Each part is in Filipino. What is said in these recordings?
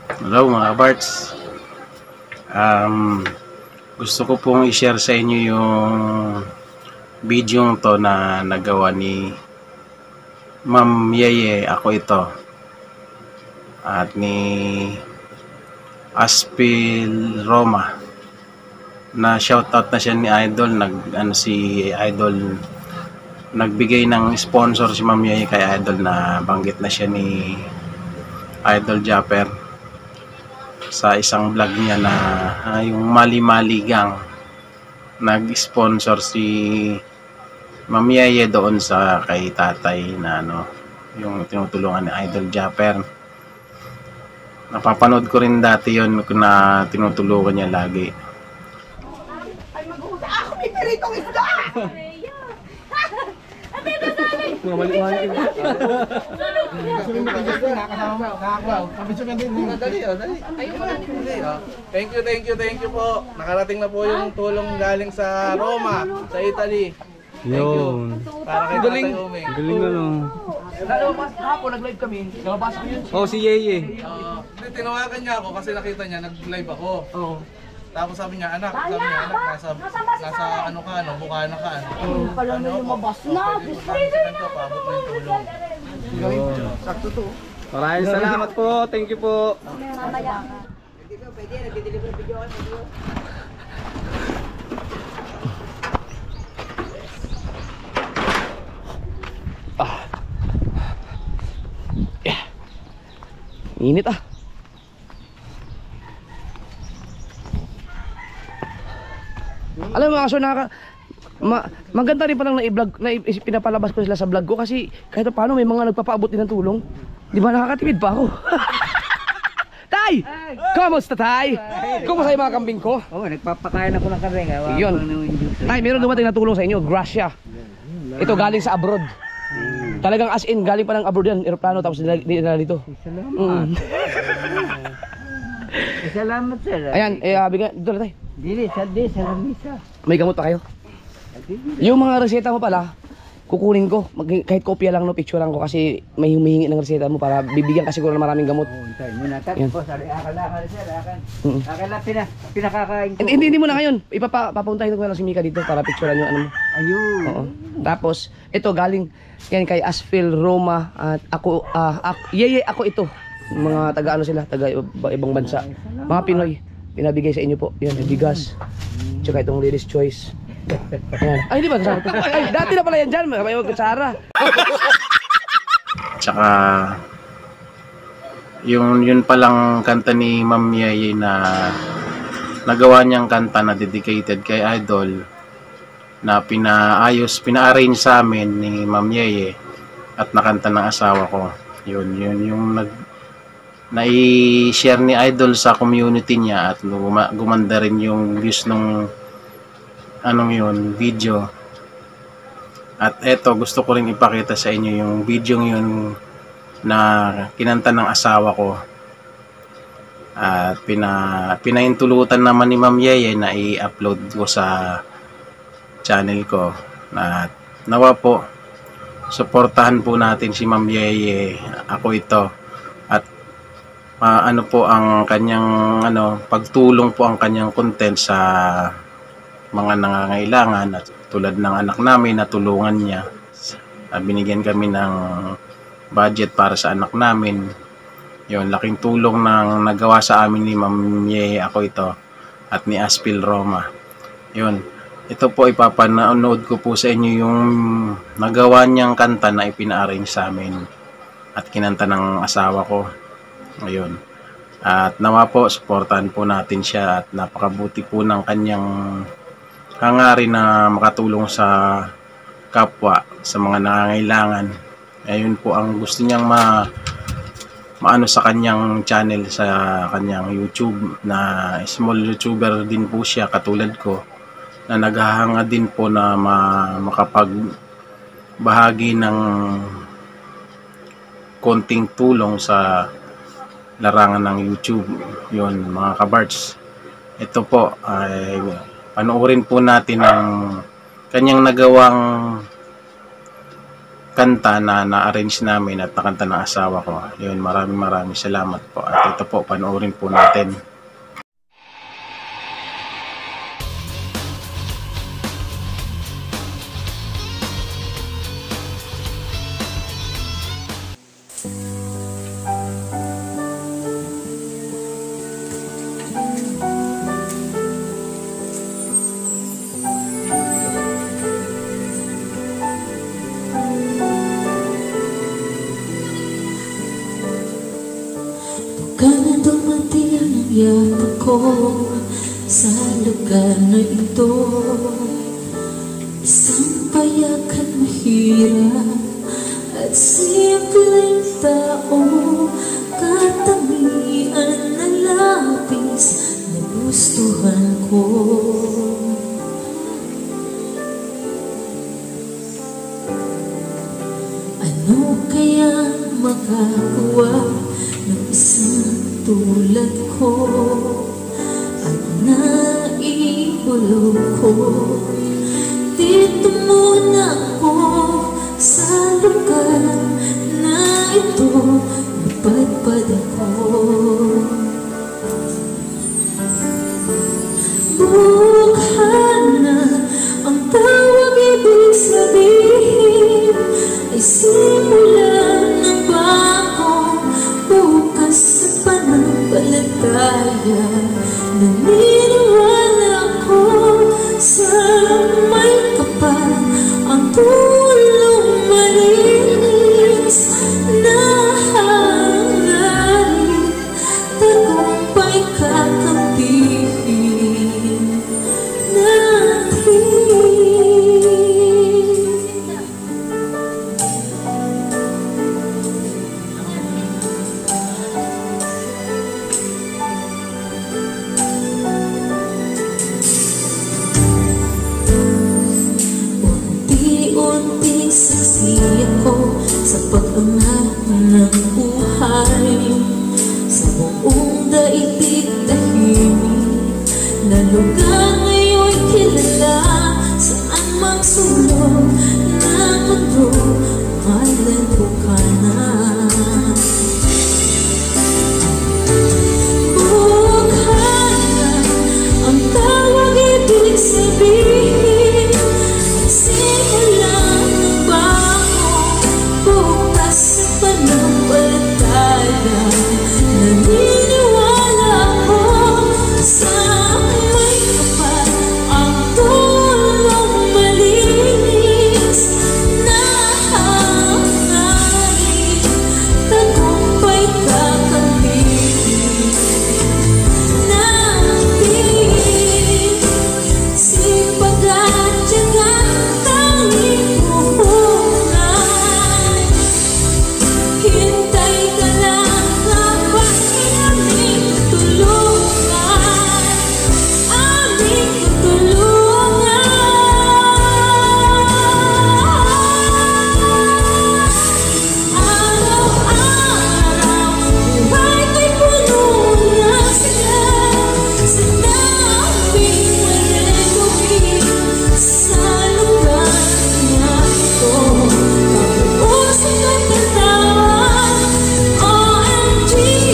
Hello mga Barts. Gusto ko pong i-share sa inyo yung video to na nagawa ni Ma'am Yeye, ako ito, at ni Aspil Roma, na shoutout na siya ni Idol. Si Idol nagbigay ng sponsor si Ma'am Yeye kay Idol, na banggit na siya ni Idol Japper sa isang vlog niya na yung Mali-Mali Gang. Nag-sponsor si Ma'am Yeye doon sa kay tatay na yung tinutulungan ni Idol Japper. Napapanood ko rin dati yon na tinutulungan niya lagi. Ay, mag-uusap ako, may piritong isda! Mga mali-mali yung Thank you po. Nakarating na po yung tulong galing sa Roma, sa Italy. yun. Para kay Galing. Tatay Umeng. Galing ano. Lalabas kahapon, nag-live kami. Nalabas ko yun. Oh, si Yeye. Hindi, tinawagan niya ako kasi nakita niya, nag-live ako. Oo. Tapos sabi niya, anak, nasa Bukana ka. Pala na lumabas na. Ganito, paabot mo yung tulong. Sakto to. Maraming salamat po. Thank you po. Init ah. Alam mo mga kaso, maganda rin palang na-vlog, pinapalabas ko sila sa vlog ko kasi kahit paano may mga nagpapaabot din ng tulong. Di ba nakakatipid pa ako? Tay! Kamusta tay? Kumusta yung mga kambing ko? Oo, nagpapakain ako ng kambing. Yun. Tay, meron dumating na tulong sa inyo, Gracia. Ito galing sa abroad. Talagang as in, galing pa ng abroad yan, aeroplano, tapos dinala dito. Salamat. Salamat sir. Ayan, bigyan, dito na tay. Dili, sa lamisa. May gamot pa kayo? Yung mga reseta mo pala, kukunin ko. Kahit kopya lang, no, picture lang ko kasi may humihingi ng reseta mo para bibigyan kasi ko ng maraming gamot. Oo, tayo muna. Yan. Tapos, akala sir, akala pinakakain ko. Hindi mo na ngayon. Papuntahin ko na lang si Mika dito para picturean yung ano mo. Ayun. Oo. Tapos, ito galing yan kay Aspil Roma at ako, Yeye, ako ito. Mga taga ano sila, taga ibang bansa. Mga Pinoy. Pinabigay sa inyo po. Yan, bigas. Tsaka itong Lady's Choice. Ayan. Ay, di ba? Ay, dati na pala yan dyan. May kutsara. Tsaka yun palang kanta ni Ma'am Yeye na nagawa niyang kanta na dedicated kay Idol, na pina-arrange sa amin ni Ma'am Yeye at nakanta ng asawa ko. Yun yung nai-share ni Idol sa community niya at gumanda rin yung views nung video. At eto, gusto ko rin ipakita sa inyo yung video yun na kinanta ng asawa ko. At pinaintulutan naman ni Ma'am Yeye na i-upload ko sa channel ko. At nawa po, suportahan po natin si Ma'am Yeye, ako ito. At ano po ang kanyang pagtulong po ang kanyang content sa mga nangangailangan, at tulad ng anak namin na tulungan niya. Binigyan kami ng budget para sa anak namin. Yun, laking tulong ng nagawa sa amin ni Ma'am Yeye, ako ito, at ni Aspil Roma. Yun, ito po ipapanood ko po sa inyo yung nagawa niyang kanta na ipina-arrange sa amin at kinanta ng asawa ko. Ayun. At nawa po, supportahan po natin siya, at napakabuti po ng kanyang hangarin na makatulong sa kapwa, sa mga nangangailangan. Ayun po ang gusto niyang maano sa kanyang channel, sa kanyang YouTube, na small YouTuber din po siya katulad ko, na naghahanga din po na makapagbahagi ng konting tulong sa larangan ng YouTube. Yun mga kabarts, ito po ay panoorin po natin ang kanyang nagawang kanta na na-arrange namin at nakanta ng asawa ko. Yun, maraming salamat po. At ito po, panoorin po natin. Kana dumating ang yaman ko sa lugar na ito. Isang payak at mahirap at simpleng tao, katangian na labis na gustuhan ko. Ano kaya magagawa ng isang tulad ko at naibulog ko? Dito muna ako sa lugar na ito, napadpad ako. Bukhana ang tawag, ibig sabihin ay simulan ng bago. Bukas sa pananampalataya, naniniwala ko sa may kapal ang tulong malinis na hangarin, tagumpay kakampihin natin. Unti-unti saksi ako sa pag-angat ng buhay, sa buong daigdig tahimik na lugar ngayon'y kilala. Saan mang sulok ng mundo, Island Bukhana. Bukhana ang tawag, ibig sabihin ay simulan ng bago. Bukas sa pananampalataya, naniniwala ako sa may kapal ang tulong malinis na hangarin, tagumpay kakampihin natin. Sipag at tiyagang tanging puhunan, hintay ka lang habang aming tulungan, aming tulungan. Araw-araw, buhay ko'y puno ng sigla, sa daming mareguhin sa lugar na ito. Pag-uusap at katawan, OMG,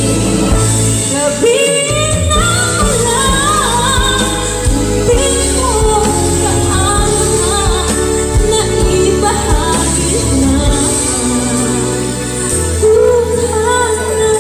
labihin ang ulan. Hindi mo kaalaman na ibahagi na Bukhana.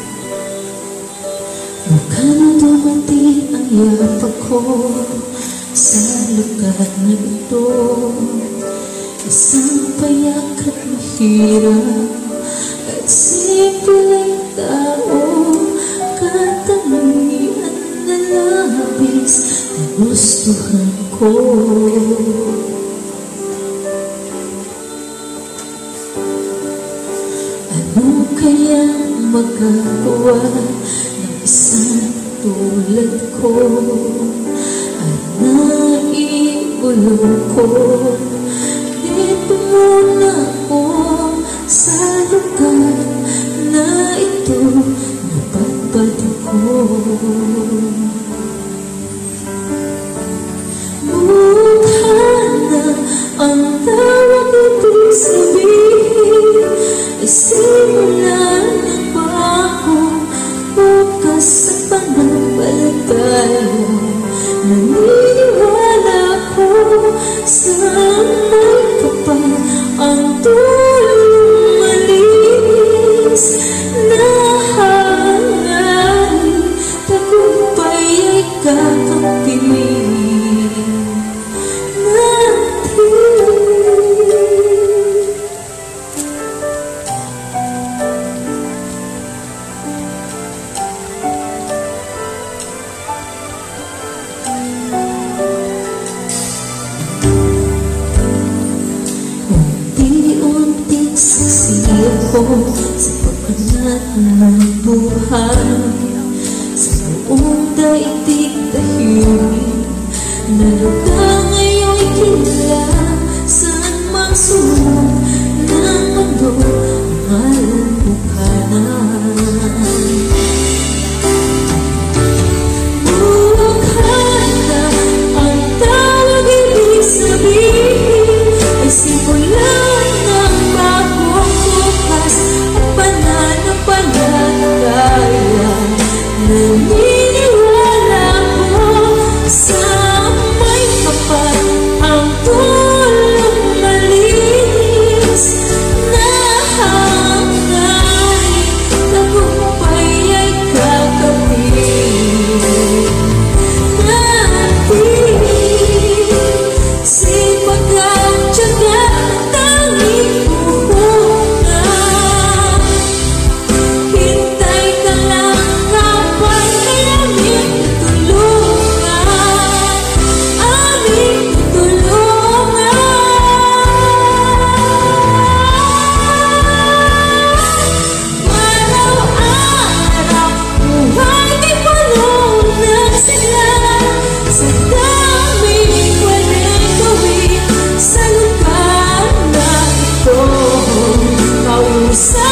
Bukhana dumating ang yapak ko sa lugar na ito. Isang payak at mahirap at simpleng tao, katangian na labis na gustuhan ko. Ano kayang magagawa ng isang tulad ko at naibulong ko? Dito muna ako sa lugar na ito, napadpad ko. Mukha na ang tawag ibig sabihin, isimulan ba ako bukas sa pananampalataya? Naniniwala ko sa may kapal ang tulong malinis na hangarin, tagumpay ay kakampihin natin. Unti-unting sasaya ko sa pag-angat ng buhay, sa buong daigdig tahimik na lugar ngayon'y kilala. Saan mang sulok ng mundo ang alam bukanan. Mukha na ang tawag ibig sabihin, ay simulan ng bagong bukas at pananampalataya. Naniniwala ko sa may kapal ang tulong malinis na hangarin, tagumpay ay kakampihin natin. Sipag at tiyaga tanging puhunan. Hintay ka lang kapag aming tulungan, aming tulungan. Araw-araw buhay di puno ng sigla, sa daming pwedeng gawin sa lugar na ito. Kausap